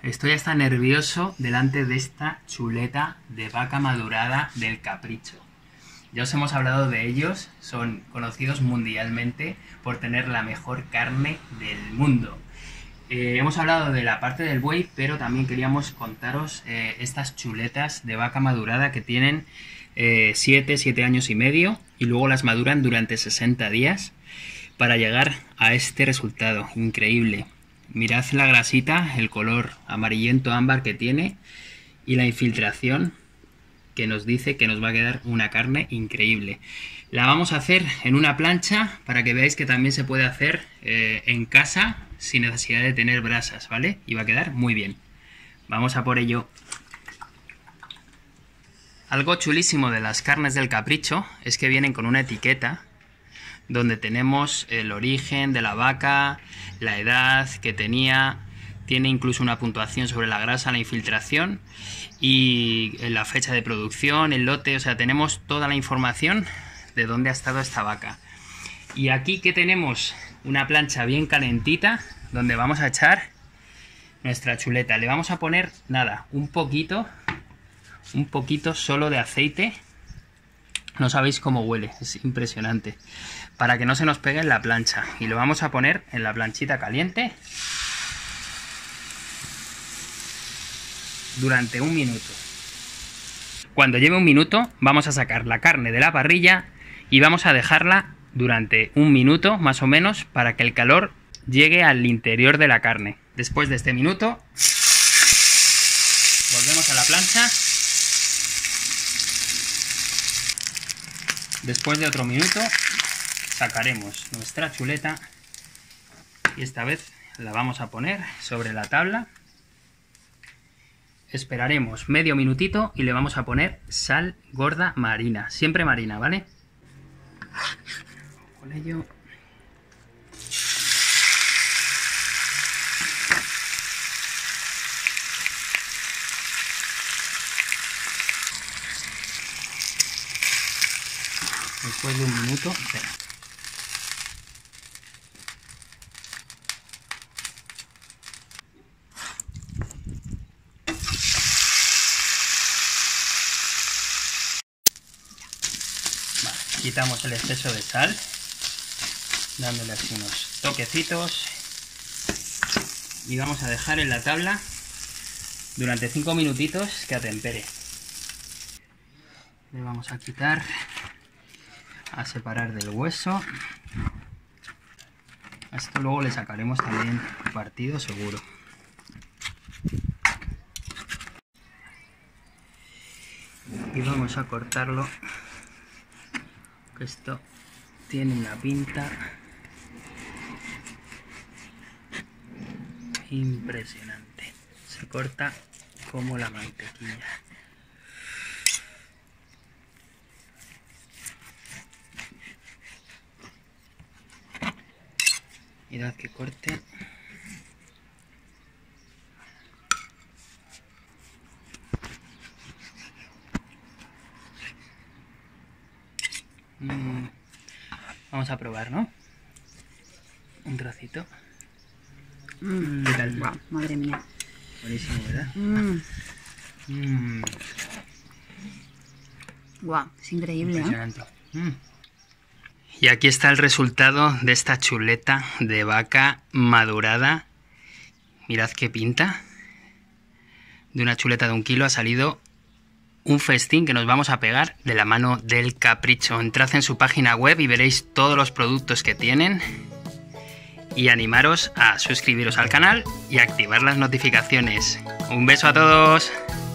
Estoy hasta nervioso delante de esta chuleta de vaca madurada del Capricho. Ya os hemos hablado de ellos, son conocidos mundialmente por tener la mejor carne del mundo. Hemos hablado de la parte del buey, pero también queríamos contaros estas chuletas de vaca madurada que tienen 7 años y medio y luego las maduran durante 60 días para llegar a este resultado increíble. Mirad la grasita, el color amarillento ámbar que tiene y la infiltración que nos dice que nos va a quedar una carne increíble. La vamos a hacer en una plancha para que veáis que también se puede hacer en casa sin necesidad de tener brasas, ¿vale? Y va a quedar muy bien. Vamos a por ello. Algo chulísimo de las carnes del Capricho es que vienen con una etiqueta donde tenemos el origen de la vaca, la edad que tenía, tiene incluso una puntuación sobre la grasa, la infiltración y la fecha de producción, el lote, o sea, tenemos toda la información de dónde ha estado esta vaca. Y aquí que tenemos una plancha bien calentita donde vamos a echar nuestra chuleta. Le vamos a poner, nada, un poquito solo de aceite. No sabéis cómo huele, es impresionante. Para que no se nos pegue en la plancha. Y lo vamos a poner en la planchita caliente durante 1 minuto. Cuando lleve 1 minuto vamos a sacar la carne de la parrilla y vamos a dejarla durante 1 minuto más o menos para que el calor llegue al interior de la carne. Después de este minuto volvemos a la plancha. Después de otro minuto sacaremos nuestra chuleta y esta vez la vamos a poner sobre la tabla. Esperaremos medio minutito y le vamos a poner sal gorda marina, siempre marina, ¿vale? Con ello. Después de 1 minuto, espera. Vale, quitamos el exceso de sal, dándole así unos toquecitos y vamos a dejar en la tabla durante 5 minutitos que atempere. Le vamos a quitar, a separar del hueso. A esto luego le sacaremos también partido seguro. Y vamos a cortarlo, que esto tiene una pinta impresionante. Se corta como la mantequilla. Mirad que corte. Vamos a probar, ¿no? Un trocito. ¿Qué tal? Wow, madre mía. Buenísimo, ¿verdad? Wow, es increíble, impresionante. Y aquí está el resultado de esta chuleta de vaca madurada. Mirad qué pinta. De una chuleta de 1 kilo ha salido un festín que nos vamos a pegar de la mano del Capricho. Entrad en su página web y veréis todos los productos que tienen. Y animaros a suscribiros al canal y activar las notificaciones. ¡Un beso a todos!